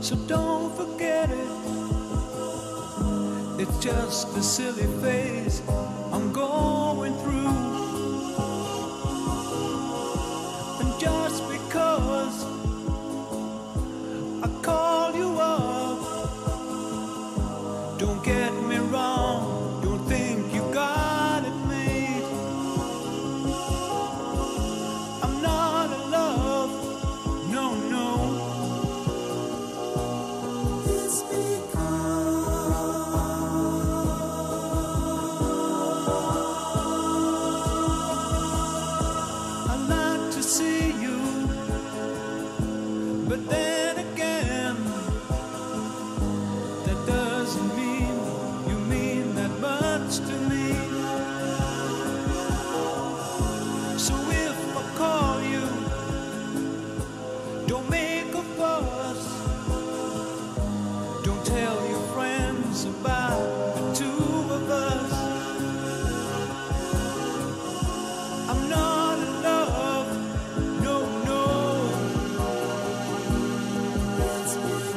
So don't forget it. It's just a silly phase I'm going through. And just because I call you up, don't get me wrong, don't think you got it made. I'm not in love, no, no. It's I'd like to see you, but then again, that doesn't mean you mean that much to me. So if I call you, don't make a fuss. Don't tell your friends about the two of us. I'm not in love, no, no. It's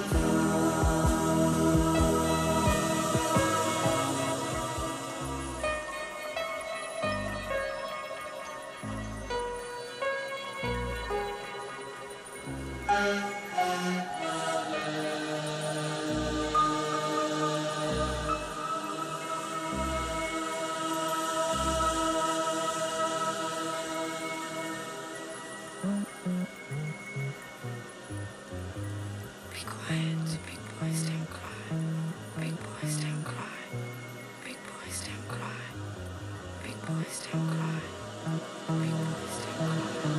Be quiet, big boys don't cry. Big boys don't cry. Big boys don't cry. Big boys don't cry. Big boys don't cry.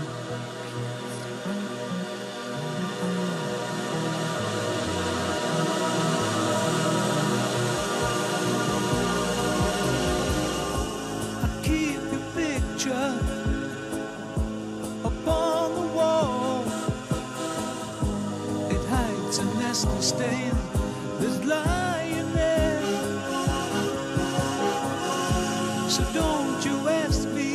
I keep your picture up on the wall. It hides a nasty stain that's lying there. So don't you ask me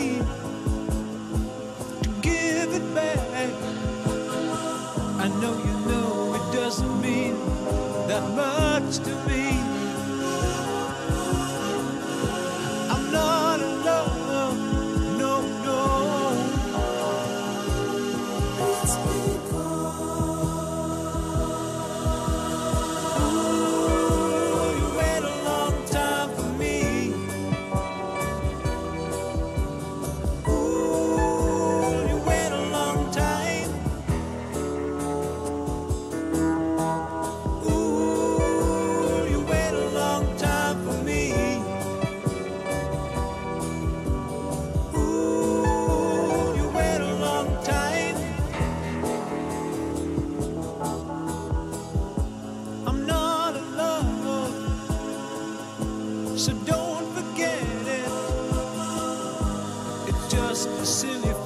to give it back. I know you know it doesn't mean that much to me. I'm not in love, no, no. It's ooh, you wait a long time for me. Ooh, you wait a long time. Ooh, you wait a long time for me. Ooh, you wait a long time. I'm not in love, so don't forget it. It's just a silly